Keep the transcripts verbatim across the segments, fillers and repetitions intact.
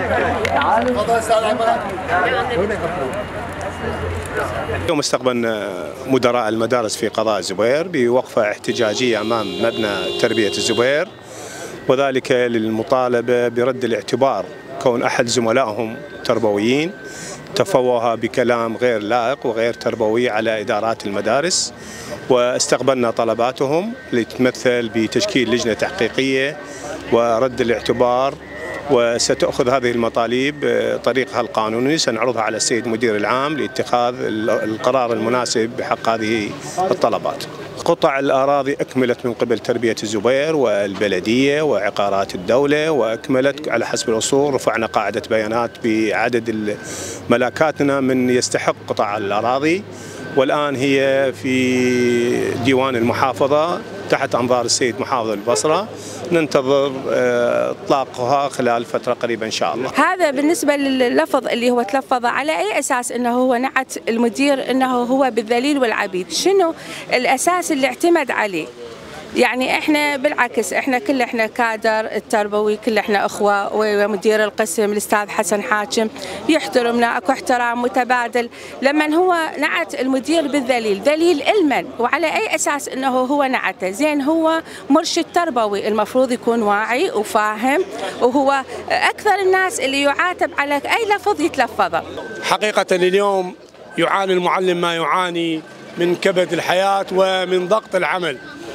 اليوم استقبلنا مدراء المدارس في قضاء الزبير بوقفة احتجاجية أمام مبنى تربية الزبير، وذلك للمطالبة برد الاعتبار كون أحد زملائهم تربويين تفوه بكلام غير لائق وغير تربوي على إدارات المدارس. واستقبلنا طلباتهم لتتمثل بتشكيل لجنة تحقيقية ورد الاعتبار، وستأخذ هذه المطالب طريقها القانوني، سنعرضها على السيد مدير العام لاتخاذ القرار المناسب بحق هذه الطلبات. قطع الأراضي أكملت من قبل تربية الزبير والبلدية وعقارات الدولة، وأكملت على حسب الأصول. رفعنا قاعدة بيانات بعدد ملاكاتنا من يستحق قطع الأراضي، والآن هي في ديوان المحافظة تحت أنظار السيد محافظ البصرة، ننتظر إطلاقها خلال فترة قريبة إن شاء الله. هذا بالنسبة لللفظ اللي هو تلفظ، على أي أساس أنه هو نعت المدير أنه هو بالذليل والعبيد؟ شنو الأساس اللي اعتمد عليه؟ يعني احنا بالعكس احنا كل احنا كادر التربوي، كل احنا اخوه، ومدير القسم الاستاذ حسن حاكم يحترمنا، اكو احترام متبادل. لما هو نعت المدير بالذليل، ذليل المن وعلى اي اساس انه هو نعته؟ زين هو مرشد تربوي، المفروض يكون واعي وفاهم، وهو اكثر الناس اللي يعاتب على اي لفظ يتلفظه. حقيقه اليوم يعاني المعلم ما يعاني من كبد الحياه ومن ضغط العمل،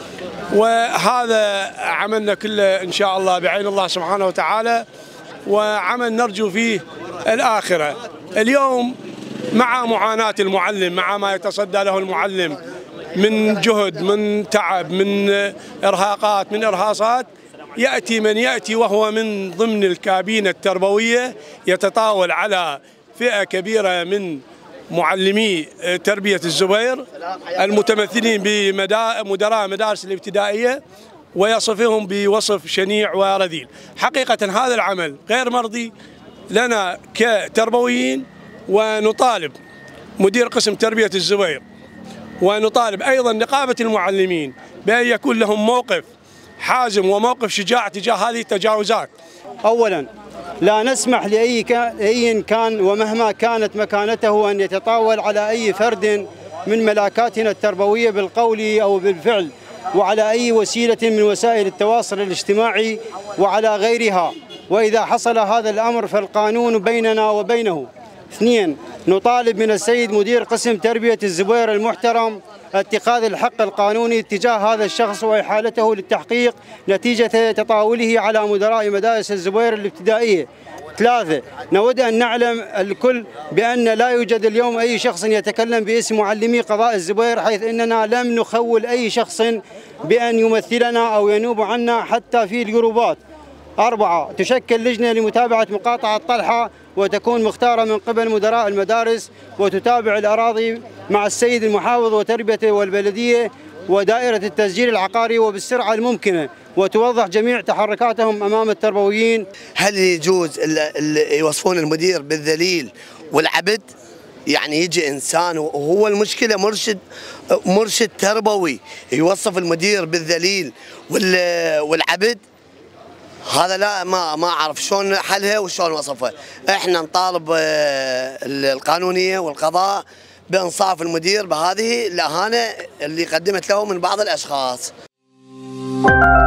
وهذا عملنا كله إن شاء الله بعين الله سبحانه وتعالى، وعمل نرجو فيه الآخرة. اليوم مع معاناة المعلم، مع ما يتصدى له المعلم من جهد، من تعب، من إرهاقات، من إرهاصات، يأتي من يأتي وهو من ضمن الكابينة التربوية يتطاول على فئة كبيرة من معلمي تربية الزبير المتمثلين بمدراء مدارس الابتدائية، ويصفهم بوصف شنيع ورذيل. حقيقة هذا العمل غير مرضي لنا كتربويين، ونطالب مدير قسم تربية الزبير ونطالب أيضا نقابة المعلمين بأن يكون لهم موقف حازم وموقف شجاع تجاه هذه التجاوزات. أولا لا نسمح لأي كان, كان ومهما كانت مكانته أن يتطاول على أي فرد من ملاكاتنا التربوية بالقول أو بالفعل، وعلى أي وسيلة من وسائل التواصل الاجتماعي وعلى غيرها. وإذا حصل هذا الأمر فالقانون بيننا وبينه. اثنين، نطالب من السيد مدير قسم تربية الزبير المحترم اتخاذ الحق القانوني تجاه هذا الشخص وإحالته للتحقيق نتيجة تطاوله على مدراء مدارس الزبير الابتدائية. ثلاثة، نود أن نعلم الكل بأن لا يوجد اليوم أي شخص يتكلم باسم معلمي قضاء الزبير، حيث أننا لم نخول أي شخص بأن يمثلنا أو ينوب عنا حتى في الجروبات. أربعة، تشكل لجنة لمتابعة مقاطعة طلحة وتكون مختارة من قبل مدراء المدارس، وتتابع الأراضي مع السيد المحافظ وتربيته والبلدية ودائرة التسجيل العقاري وبالسرعة الممكنة، وتوضح جميع تحركاتهم أمام التربويين. هل يجوز يوصفون المدير بالذليل والعبد؟ يعني يجي إنسان وهو المشكلة مرشد مرشد تربوي يوصف المدير بالذليل والعبد؟ هذا لا ما ما اعرف شلون حلها وشلون وصفها. احنا نطالب القانونيه والقضاء بانصاف المدير بهذه الاهانه اللي قدمت له من بعض الاشخاص.